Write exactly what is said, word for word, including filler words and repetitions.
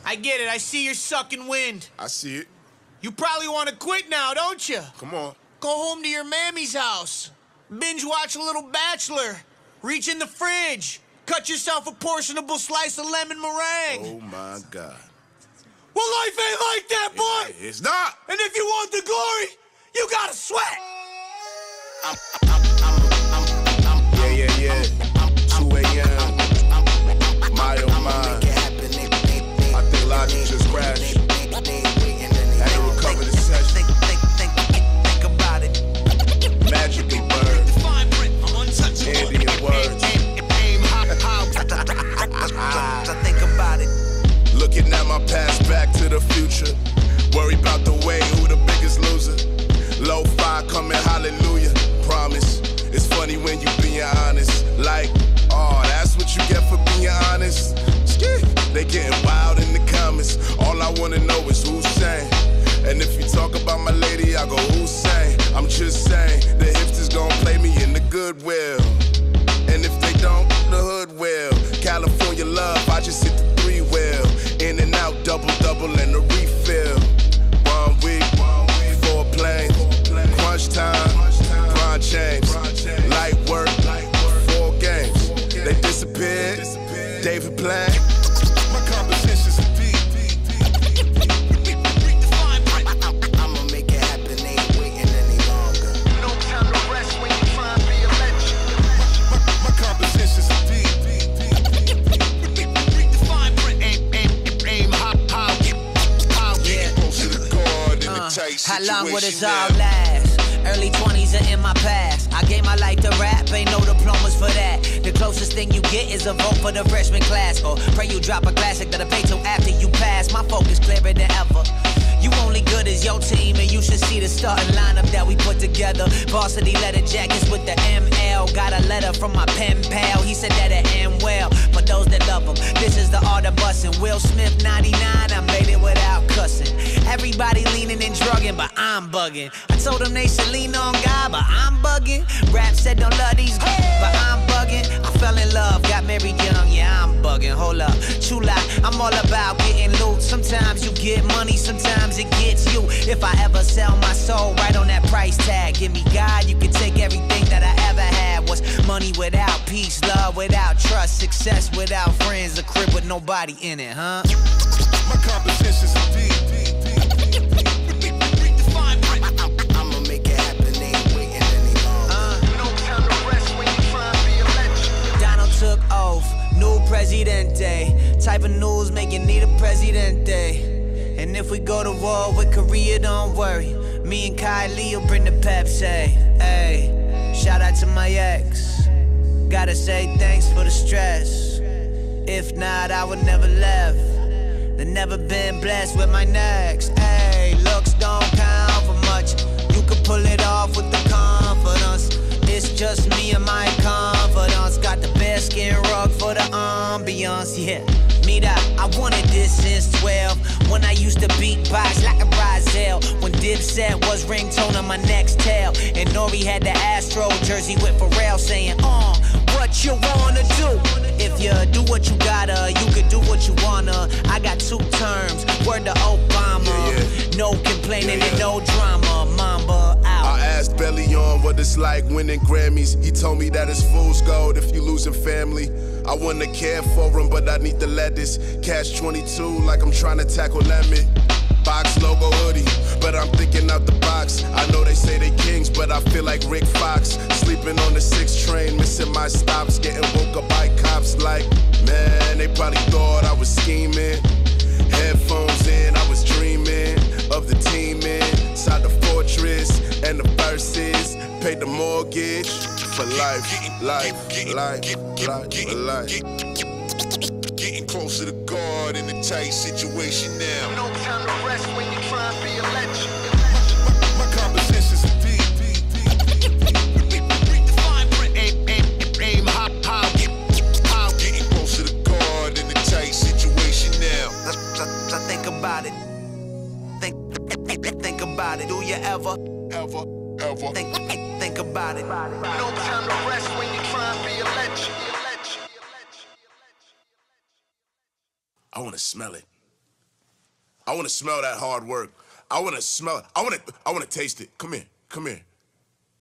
I get it. I see you're sucking wind. I see it. You probably want to quit now, don't you? Come on. Go home to your mammy's house. Binge watch a little Bachelor. Reach in the fridge. Cut yourself a portionable slice of lemon meringue. Oh, my God. Well, life ain't like that, boy. It, it's not. And if you want the glory, you gotta sweat. I'm, I'm, I'm, I'm, I'm, yeah, yeah, yeah. two a m My, oh, my. I think Logic just crashed. Had to recover the session. Think, think, think, think about it. Magically bird. Indian words. So think about it. Looking at my past, back to the future. Worry about the way, who the biggest loser. Lo-fi coming, hallelujah. Promise. It's funny when you being honest. Like, oh, that's what you get for being honest. They getting wild in the comments. All I wanna know is who's saying. And if you talk about my lady, I go, who's saying? I'm just saying, the hipsters gon' play me in the goodwill. And if they don't, the hood will. California love, I just hit the three-wheel. In and out, double-double and a refill. One week, four planes, crunch time, grind change, light work, four games. They disappeared, David Blaine. My composition's deep. I'ma make it happen, ain't waiting any longer. No time to rest when you try to be a legend. My composition's deep. How long would this all last? Early twenties are in my past. I gave my life to rap, ain't no diplomas for that. The closest thing you get is a vote for the freshman class. Or pray you drop a classic that'll pay till after you pass. My focus clearer than ever. You only good as your team, and you should see the starting lineup that we put together. Varsity leather jackets with the M L. Got a letter from my pen pal, he said that it end well. For those that love him, this is the art of bussin'. Will Smith ninety-nine, I made it without cussing. Everybody leaning and drugging, but I'm bugging. I told them they should lean on God, but I'm bugging. Rap said don't love these kids, but I'm bugging. I fell in love, got married young, yeah, I'm bugging. Hold up, chula, I'm all about getting loot. Sometimes you get money, sometimes it gets you. If I ever sell my soul right on that price tag, give me God, you can take everything that I ever had. What's money without peace, love without trust, success without friends, a crib with nobody in it, huh? My composition's deep. I'ma make it happen, ain't waiting any longer. Uh, no time to rest when you try to be a legend. Donald took oath, new presidente. Type of news make you need a presidente. And if we go to war with Korea, don't worry. Me and Kylie will bring the Pepsi. Hey, shout out to my ex. Gotta say thanks for the stress. If not, I would never left. They never been blessed with my next. Hey, looks don't count for much. You can pull it off with the confidence. It's just me and my confidence. Got the best skin rug for the ambiance, yeah. Me that I wanted this since twelve. When I used to beatbox like a Brazil. When Dipset was ringtone on my next tail. And Nori had the Astro jersey with Pharrell saying, uh, what you wanna do? If you do what you gotta, you can do what you wanna. I got two terms, word to Obama. Yeah, yeah. No complaining Yeah, yeah. and no drama, Mamba out. I asked Belly on what it's like winning Grammys. He told me that it's fool's gold if you losing family. I wanna care for him, but I need the lettuce. Cash twenty-two like I'm trying to tackle Lemon. Box logo hoodie, but I'm thinking out the box. I know they say they kings, but I feel like Rick Fox. Sleeping on the six train, missing my stops. Getting woke up by cops like, man, they probably thought I was scheming. Headphones in, I was dreaming of the team inside the fortress. And the verses, paid the mortgage for life, life, life, life, life. Getting closer to God in a tight situation now. No time to rest when you try to be a legend. My composition's deep. Aim high, high, getting closer to God in a tight situation now. So, so think about it. Think, think, think about it. Do you ever, Ever, ever. think, think about it? No time to rest when you try to be a legend. I wanna smell it. I want to smell that hard work. I want to smell it. I want to I want to taste it. Come here. Come here.